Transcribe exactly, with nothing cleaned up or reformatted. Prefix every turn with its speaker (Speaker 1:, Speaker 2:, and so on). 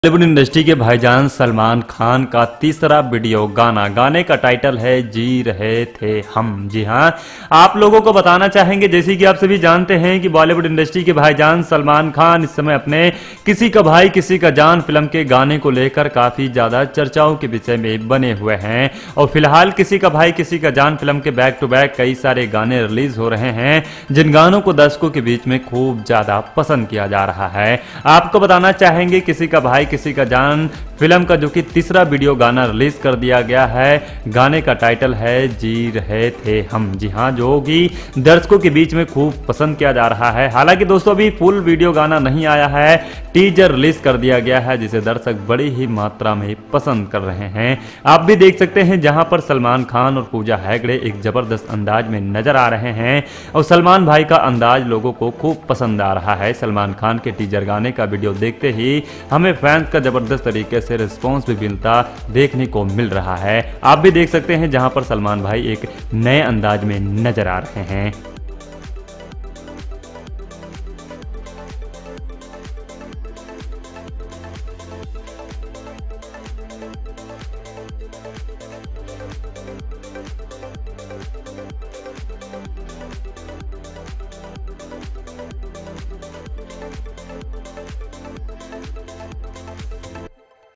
Speaker 1: Bollywood industry के भाईजान सलमान खान का तीसरा वीडियो गाना गाने का टाइटल है जी रहे थे हम। जी हां, आप लोगों को बताना चाहेंगे जैसे कि आप सभी जानते हैं कि बॉलीवुड इंडस्ट्री के भाईजान सलमान खान इस समय अपने किसी का भाई किसी का जान फिल्म के गाने को लेकर काफी ज्यादा चर्चाओं के विषय में बने हुए हैं। और फिलहाल किसी का भाई किसी का जान फिल्म के बैक टू बैक कई सारे गाने रिलीज हो रहे हैं जिन गानों को दर्शकों के बीच में खूब ज्यादा पसंद किया जा रहा है। आपको बताना चाहेंगे किसी का भाई किसी का जान फिल्म का जो कि तीसरा वीडियो गाना रिलीज कर दिया गया है। गाने का टाइटल है जी रहे थे हम। जी हां, जो कि दर्शकों के बीच में खूब पसंद किया जा रहा है। हालांकि दोस्तों अभी फुल वीडियो गाना नहीं आया है, टीजर रिलीज कर दिया गया है जिसे दर्शक बड़ी ही मात्रा में पसंद कर रहे हैं। आप भी देख सकते हैं जहां पर सलमान खान और पूजा हेगड़े एक जबरदस्त अंदाज में नजर आ रहे हैं और सलमान भाई का अंदाज लोगों को खूब पसंद आ रहा है। सलमान खान के टीजर गाने का वीडियो देखते ही हमें फैंस का जबरदस्त तरीके से रिस्पॉन्स भी मिलता देखने को मिल रहा है। आप भी देख सकते हैं जहां पर सलमान भाई एक नए अंदाज में नजर आ रहे हैं।